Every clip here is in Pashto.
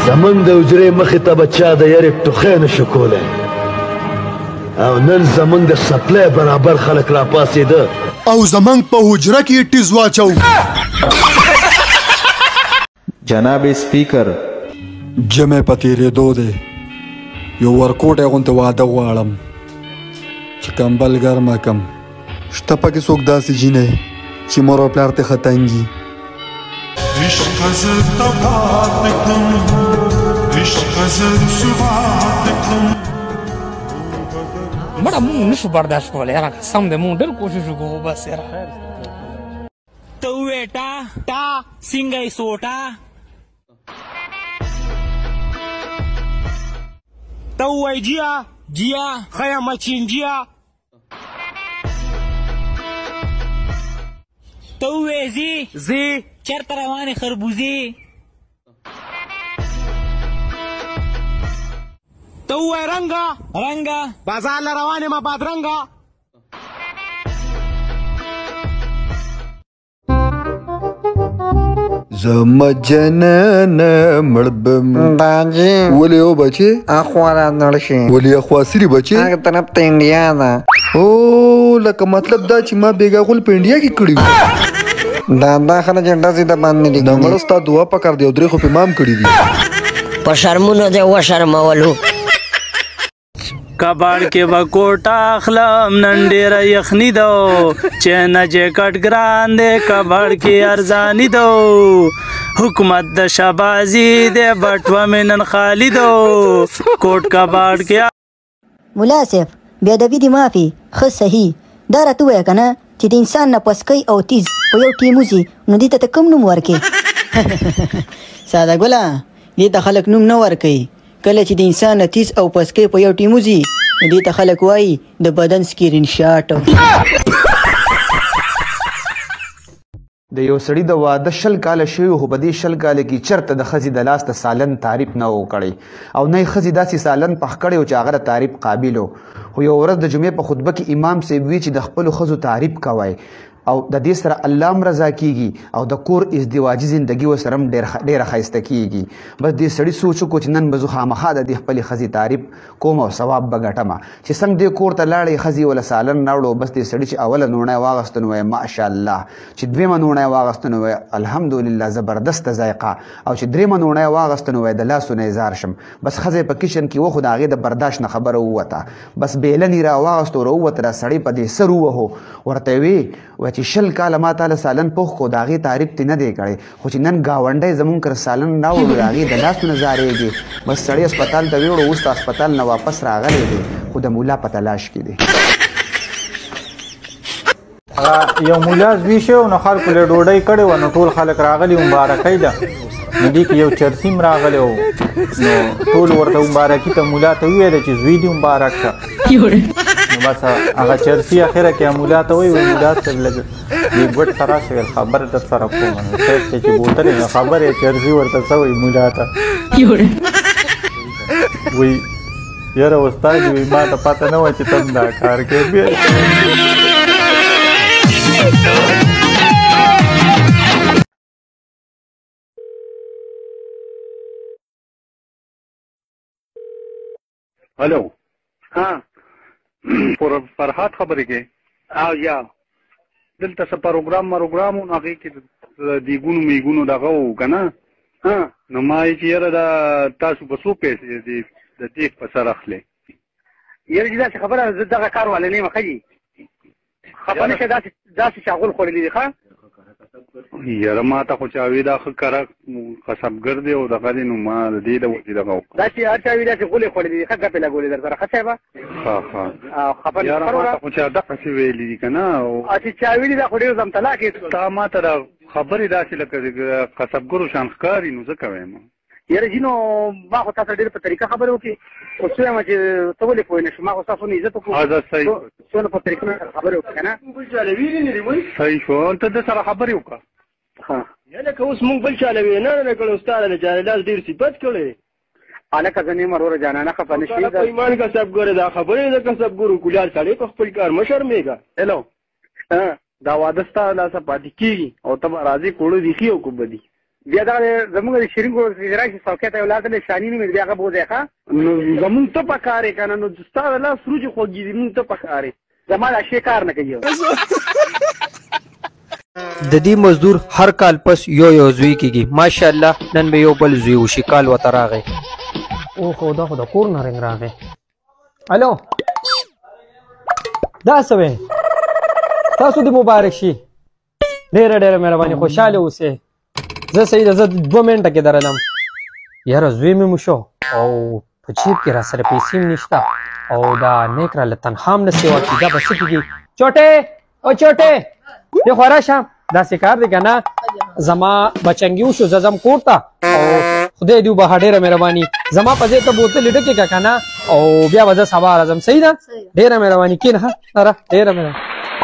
زمونږ د حجرې مخې ته به چا د یارې ټوخی نشو کولی او نن زمونږ د سپلی برابر خلک راپاڅېده او زمونږ په حجره کې ټیز واچو. جناب سپیکر جمع په تېرېدو دی. یو ورکوټی غوندې واده غواړم چې کمبل ګرمه کم. شته پکې څوک داسې جینۍ چې مور او پلار ته ښه تنګي. عشق زه تبات کړم، عشق زه ثبات کړم. مړه مونږ نشو برداشت کولی یاره قسم دی مونږ ډېر کوشش وکړو بس یاره. ته ووایې ټا ټا څنګه یې سوټا ته ووایې جیا جیا ښه یم چینجیا ته ووایې ځې ځې چېرته روانې خربوزې ته ووایې رنګه رنګه بازار له روانې ما بادرنګه زما جنانه مړ به م باجي ولې او بچې اخوا را نړ شي ولې اخوا سري بچې هغه طرف ته انډیا ده. او لکه مطلب دا چې ما بیګا غول په انډیا کې کړي وو. دا خلک جنډا سي د باندې دي. د مړه ستا دعا پکار دی او درې خو په امام کړي دي. په شرمونو دې وشرمولو. کباړ کې به کوټه اخلم نن ډېره یخني ده چې نه جیکټ ګران دی کباړ کې ارزاني ده حکومت د شهبازي دی بټوه مې نن خالي ده کوټ کباړ کې. ملا صاحب بې ادبي دې معافي ښه صحیح دا راته ووایه که نه چې د انسان نه پسکی او تیز په یو ټیم وځي نو دې ته کوم نوم ورکې؟ ساده ګله دې ته خلک نوم نه ورکوي. کله چې د انسان نه تیز او پسکی په یو ټیم وځي نو دې ته خلک وایي د بدن سکرین شاټ. د یو سړي د واده 20 کاله شوي خو په دې 20 کاله کې چېرته د ښځې د لاس د سالن تعریف نه و کړی او نه یې ښځې داسې سالن پخ کړی و چې هغه د تعریف قابل و. خو یو ورځ د جمعې په خطبه کې امام صاحب وی چې د خپلو ښځو تعریف کوئ او د دې سره الله هم رضا کیږي او د کور ازدواجي زندگی ورسره هم ډېره ښایسته کیږي. بس دې سړي سوچ وکړو چې نن به زه خامخا د دې خپلې ښځې تعریف کوم او ثواب به ګټمه. چې څنګه دې کور ته لاړې ښځې وله سالن راوړو بس دې سړي چې اوله نوڼی واغسته نو وایي ماشاءالله چې دویمه نوڼی واغسته نو وایي الحمدلله زبردسته ذایقه او چې دریمه نوڼی واغسته نو وایي د لاسو نه اظهار شم. بس ښځه په کچن کې وخو د هغې د برداشت نه خبره ووته بس بیلن یې راواغسته او راووته دا سړی په دې سر ووهو ورته وی چې 20 کاله ما تاله سالن پوخ کو د هغې تعریف ترې نه دی کړی خو چې نن ګاونډی زمونږ کره سالن راوړو د هغې د لاسو نه زارېږي. بس سړی هسپتال ته ویوړو اوس د هسپتال نه واپس راغلی دی خو د مولا په تلاش کې دی. یو مولا زوی شو نو خلکو له ډوډۍ کړې وه نو ټول خلک راغلي مبارکۍ ده نو دې کې یو چرسیم راغلی و نو ټول ورته مبارکي ته مولا ته وویله چې زوی دې مبارک شه. نو بس هغه چرسي اخره کې مولا ته وایي مولا صاحب لږ دې ګوټ ته راسه ویل خبره در سره کوم نو صاحب ته چې بوتلې نو خبرې چرسي ورته څه وایي مولا ته وایي یاره استاد وایي ما ته پته نه وه چې ته دا کار کوې. هلو ها فرحات خبرې کې او یا دلته څه پروګرام مروګرام و نو هغې کې د دیګونو میګونو دغه و که نه نو ما یې چې یاره دا تاسو به څو پیسې د دیګ په سر اخلئ؟ یاره چې داسې خبره زه دغه کار والا نه یم ښه جي خفه نه شه داسې چاغول خوړلي دي ښه یاره ما ته خو چا وي دا ښه کره قصبګر دی او دغه دی نو ما د دې د وجې دغه وکړه داسې هر چا وي داسې غولې خوړلي دي ښه ګپې لګولې در سره ښه صاحبه خفه نه یاره ما ته خو چا دقسې ویلي دي که نه چې چا ویلي دا خو ډېر زمطلا کې تا ما ته دا خبرې داسې لکه قصبګرو شان ښکاري نو ځکه وایم یاره جي نو ما خو تاسو ډېر په طریقه خبرې وکړې خو څه وایم چې ته ولې پوه نه شو ما خو ستاسو نه عزت وکړو څونه په طریقه خبرې وکړې که نه صحیح شو ته د سره خبرې وکړه یا لکه اوس مونږ بل چاله وینه نه کړو ستا د جانلاس ډېر صفت کړی هلکه زه نه یم وروره جانانه خفه نه شي ایمان کسبګره دا خبرې د کسبګرو کلیار سړی په خپل کار مه شرمېږه هلو دا واده ستا لاسه پاتې کېږي او ته به راځې کوړو ریښي او که بدي بیا دا زمونږ د شیرین کور راشي څوکۍ ته ولاړ دی شاني نوم یې بیا هغه بوځی ښه نو زمونږ ته پکار یې که نه نو ستا د لاس روجې خوږې دي مونږ ته پکار یې زما دا شی کار نه کوي د دې مزدور هر کال پس یو زوی کیږي ماشاءالله نن به یو بل زوی وشي کال ورته راغی اوهو دا خو د کور نه رنګ راغی الو دا څه وی تاسو دې مبارک شي ډېره ډېره مهرباني خوشحاله اوسئ زه صحیح ده زه 2 منټه کې درلم یاره زوی مې مو شو او په جیب کې را سره پیسې هم نشته او دا نیک راله تنها هم نه سیوا کېږي دا به څه کېږي چوټې او چوټې دې خوا راشه داسې کار دی که نه زما بچنګي وشو زه ځم کور ته او خدای دې وبخښه ډېره مهرباني زما په ځای ته بوتلې ډکې که که نه او بیا به زه سبا راځم صحیح ده ډېره مهرباني کښېنه ښه ډېره مهرباني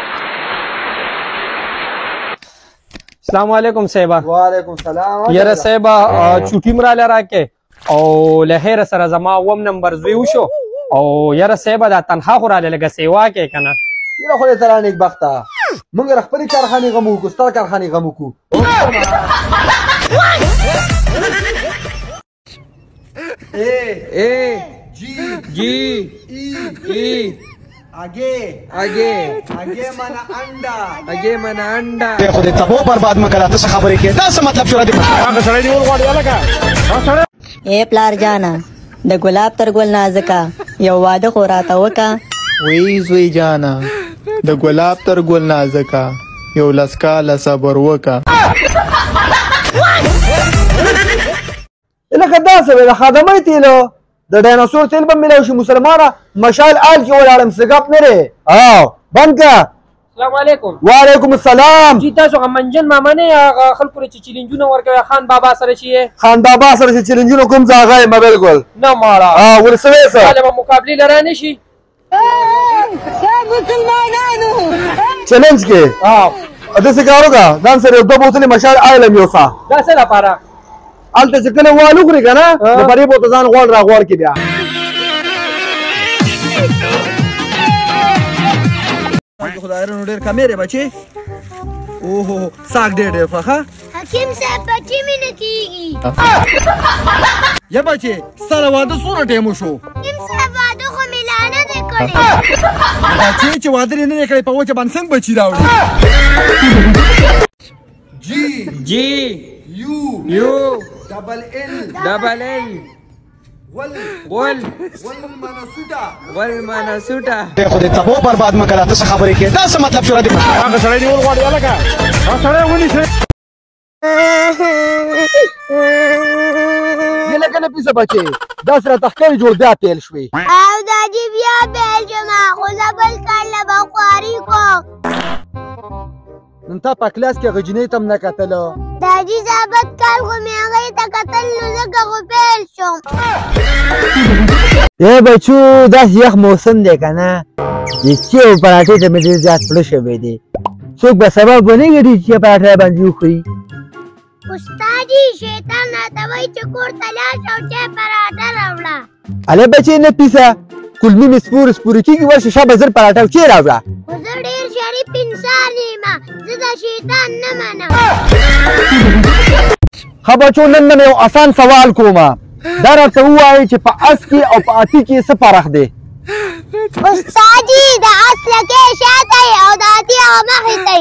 السلام علیکم صاحبه وعلیکم السلام یاره صاحبه چوټي م راله راکې او له خیره سره زما 2 نمبر زوی وشو او یاره صاحبه دا تنخوا خو راله لږه سیوا کې که نه یاره خدای تعالی نیکبخته موږ د خپلې کارخانې غم وکړو ستا کارخانې غم وکړو جی आगे मना अंडा خو دې تبو برباد مکړه ته څه خبرې کې دا څه مطلب شو را دي هغه سړی نیول غواړي الګا اے پلار جانا د ګلاب تر ګل نازکا یو واده خو راته وکا وی زوی جانا د ګلاب تر ګل نازکا یو لسکاله صبر وکا لکه داسې وې د خادمۍ تیلو د ډایناسور تیل به ملاو شي مسلمانه مشال آل کې ولاړم سګپ نه دی بند که السلام علیکم وعلیکم السلام جی تاسو هغه منجن ماما نه هغه خلکو چې چیلنجونه ورکوي خان بابا سره چې خان بابا سره چې چیلنجونه کوم ځای هغه یم بالکل نه ماړه ورسوي څه هله به مقابلې لره نه شي مسلمانانو چیلنج کې داسې کار وکړه ځان سره یو 2 بوتلې مشال آیل هم یوسه دا څه لپاره هلته چې کله وال وخوري که نه نو پرې به ورته ځان غوړ را غوړ کړي بیا خدای نو ډېر کمې دی بچې اوهو ساګ ډېر خوښ حکیم صاحب بچې مې نه کېږي یا بچې سره واده څومره ټایم وشو حکیم صاحب واده خو مې لا نه دی کړی بچې چې واده یې نه دی کړی په وچه باندې څنګه بچي راوړي جی یو ډبل ال ول منسوټه خو دې تبو برباد مکړه ته څه خبرې کې دا څه مطلب شو را دي هغه سړی نیول غواړي الګا هغه سړی ونیسئ یې لکه نه پیسه بچې داسې راته ښکاري جوړ بیا پیل شوې او داجي بیا پیل شومه خو زه بل کال نه به خواري کوم نن تا په کلاس کې هغه جینۍ ته هم نه کتله داجي ثابت کال خو مې هغې ته کتل نو ځکه خو پیل شوم ای بچو داسې یخ موسم دی که نه د چیو پراټې ته مې ډېر زیات پړه شوی دی څوک به سبا ونه ګټي چې پراټه باندې وخوري استادي شیطان راته وایي چې کور ته لاړ شه او چای پراټه راوړه هلې بچې نه پیسه کلمې مې سپورې کېږي ورشه شابه زر پراټه او چای راوړه خو زه ډېر شریف انسان یم زه د شیطان نه منم ښه بچو نن به مې یو اسان سوال کومه دا راته ووایئ چې په اس کې او په اتي کې څه فرق دی استادي د اس لکۍ شاته او د اتي هغه مخې ته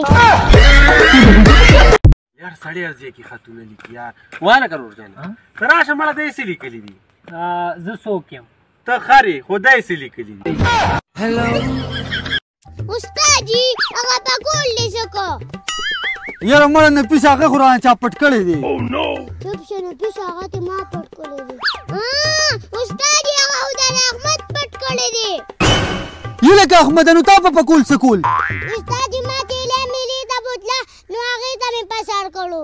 یار سړی ارځي کې خطونه لیکي یار واله کرور جان ته راشه مړه دې څه لیکلي دي زه څوک یم ته خرې خدای څه لیکلي دي استادي هغه په ګول دې څه کو یاره مړه نفیس هغه خو رانه چا پټ کړی دی چوپ شه نفیس هغه ته ما پټ کړی دی استادي هغه خو د احمد پټ کړی دی یې لکه احمد نو تا په کول څه کول استادي ما تیله ملي ته بوتله نو هغې ته مې په سر کړو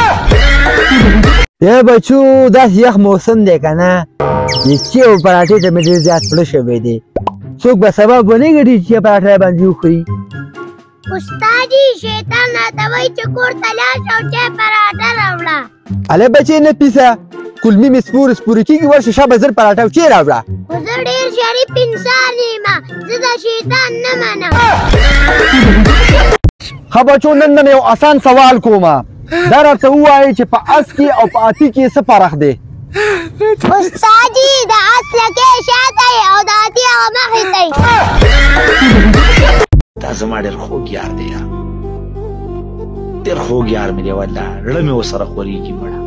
ای بچو داسې یخ موسم دی که نه د چیو پراټې ته مې ډېر زیات پړه شوی دی څوک به سبا ونه ګټي چې پراټه باندې وخوري استادي شیطان راته وایي چې کور ته لاړ شه او چای پراټه راوړه هلې بچې نه پیسه کلمې مې سپورې کېږي ورشه شابه زر پراټه او چای راوړه خو زه ډېر شریف انسان یم زه د شیطان نه منم ښه بچو نن به مې یو اسان سوال کومه دا راته ووایي چې په اس کې او په اتي کې څه فرق دی؟ استاد جي د اس لکې شاته او د اتي هغه مخې ته دا زما ډېر خوږ یار دی یا ډېر خوږ یار مې دی والله زړه مې ورسره خورېږي مړه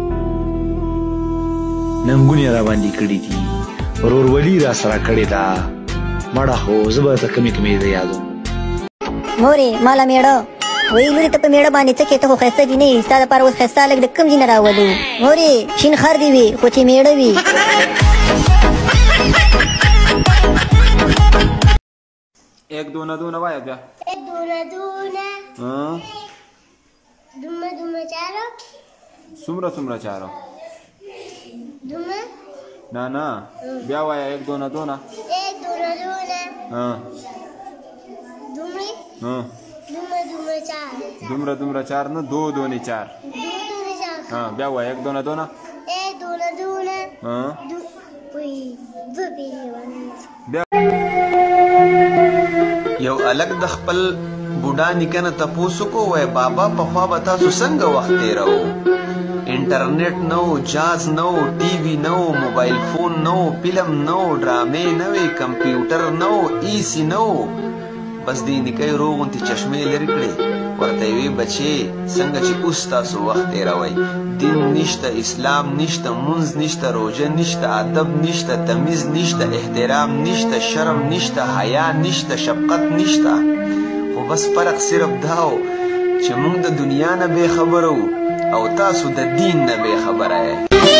ننګونې را باندې کړي دي ورورولي را سره کړې ده مړه خو زه به ته کمې کمې زه یادوم مورې ماله مېړه وایي لورې ته په مېړه باندې څه کې ته خو ښایسته جینۍ یې ستا دپاره اوس ښایسته هلک د کوم ځای نه راولو مورې شین خر دې وي خو چې مېړه وي एक दोन दोन वाया बया एक दोन दोन दुम दुम चारो सुमरा सुमरा चारो दुम ना ना बया वाया एक दोन दोन दुमरी दुम दुम चार दुमरा दुमरा चार न दो दोनी चार हाँ बया वाया एक दोन एक दोन یو الګ د خپل بوډا نکنه تپوسو کو وای بابا په خوا به تاسو څنګه وخت تیرو انټرنیټ نو جاز نو ټي وي نو موبایل فون نو فلم نو ډرامې نوې کمپیوټر نو ای سی نو بس دې نکي روغونتي چشمې لري کړې ورته وی بچي څنګه چې اوس تاسو وخت تیروي دین نشته اسلام نشته منځ نشته روزه نشته ادب نشته تمیز نشته احترام نشته شرم نشته حیا نشته شفقت نشته خو بس فرق صرف داو چې موږ د دنیا نه بے خبرو او تاسو د دین نه بے خبره یې